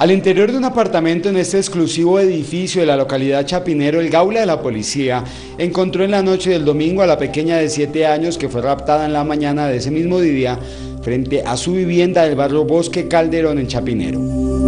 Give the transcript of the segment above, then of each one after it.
Al interior de un apartamento en este exclusivo edificio de la localidad Chapinero, el Gaula de la policía encontró en la noche del domingo a la pequeña de 7 años que fue raptada en la mañana de ese mismo día frente a su vivienda del barrio Bosque Calderón en Chapinero.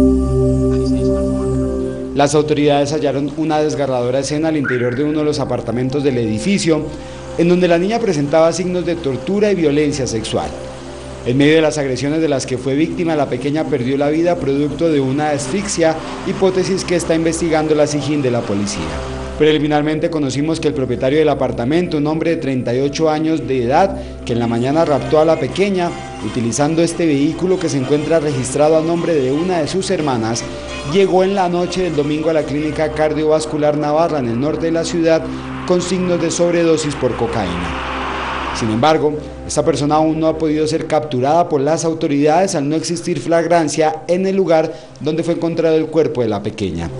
Las autoridades hallaron una desgarradora escena al interior de uno de los apartamentos del edificio, en donde la niña presentaba signos de tortura y violencia sexual. En medio de las agresiones de las que fue víctima, la pequeña perdió la vida producto de una asfixia, hipótesis que está investigando la SIJIN de la policía. Preliminarmente conocimos que el propietario del apartamento, un hombre de 38 años de edad, que en la mañana raptó a la pequeña, utilizando este vehículo que se encuentra registrado a nombre de una de sus hermanas, llegó en la noche del domingo a la clínica cardiovascular Navarra en el norte de la ciudad con signos de sobredosis por cocaína. Sin embargo, esta persona aún no ha podido ser capturada por las autoridades al no existir flagrancia en el lugar donde fue encontrado el cuerpo de la pequeña.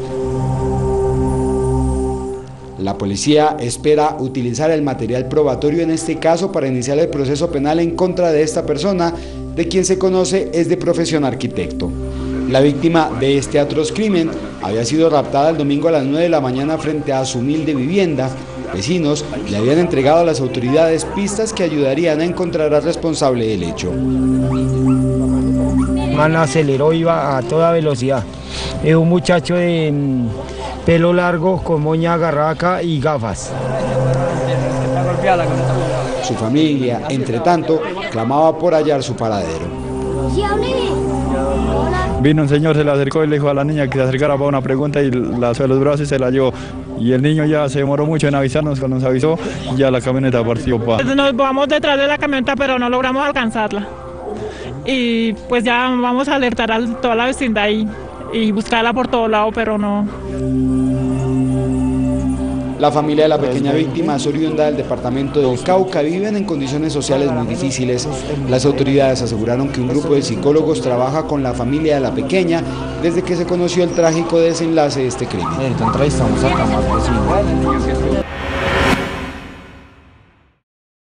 La policía espera utilizar el material probatorio en este caso para iniciar el proceso penal en contra de esta persona, de quien se conoce es de profesión arquitecto. La víctima de este atroz crimen había sido raptada el domingo a las 9 de la mañana frente a su humilde vivienda. Vecinos le habían entregado a las autoridades pistas que ayudarían a encontrar al responsable del hecho. Man aceleró, iba a toda velocidad. Es un muchacho de pelo largo, con moña agarraca y gafas. Su familia, entre tanto, clamaba por hallar su paradero. Vino un señor, se le acercó y le dijo a la niña que se acercara para una pregunta y la alzó de los brazos y se la llevó. Y el niño ya se demoró mucho en avisarnos, cuando nos avisó ya la camioneta partió. Nos vamos detrás de la camioneta pero no logramos alcanzarla. Y pues ya vamos a alertar a toda la vecindad y buscarla por todo lado, pero no. La familia de la pequeña víctima es oriunda del departamento del Cauca, viven en condiciones sociales muy difíciles. Las autoridades aseguraron que un grupo de psicólogos trabaja con la familia de la pequeña desde que se conoció el trágico desenlace de este crimen.